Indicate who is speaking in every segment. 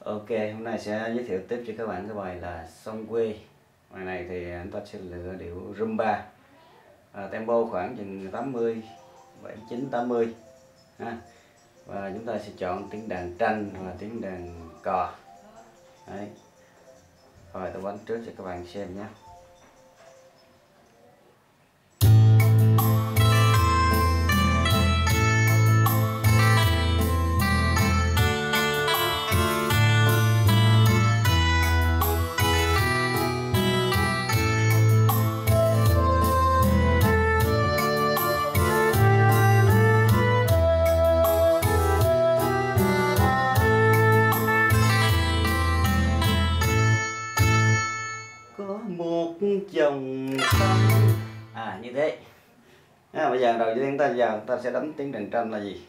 Speaker 1: Ok, hôm nay sẽ giới thiệu tiếp cho các bạn cái bài là Sông Quê. Bài này thì anh ta sẽ lựa điệu rumba, tempo khoảng chừng 80, 79, 80 ha. Và chúng ta sẽ chọn tiếng đàn tranh và tiếng đàn cò. Đấy. Rồi tôi bấm trước cho các bạn xem nhé. Có một dòng sông như thế. Bây giờ đầu tiên chúng ta sẽ đánh tiếng đàn tranh là gì?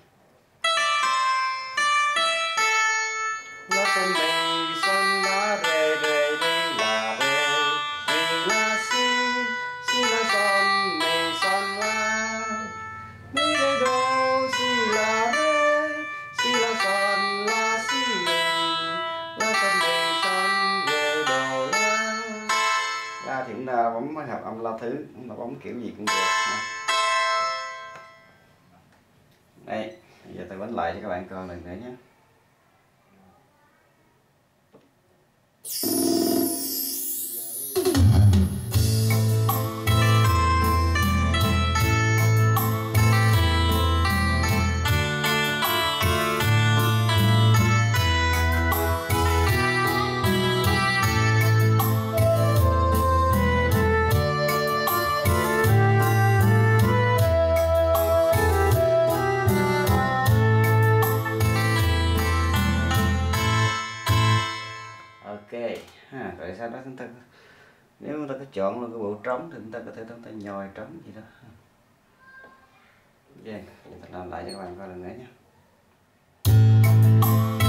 Speaker 1: La son mi son la re re re la re mi la si la son mi son la mi re do si la re si la son la si mi la son mi son re do la. La thì chúng ta bấm hợp âm la thứ, chúng ta bấm kiểu gì cũng được ha. Đây, bây giờ tôi bấm lại cho các bạn coi lần nữa nhé. Ok, rồi sau đó chúng ta nếu chúng ta có chọn là cái bộ trống thì chúng ta có thể chúng ta nhồi trống gì đó. Ok, chúng ta làm lại cho các bạn coi lần nữa nhé.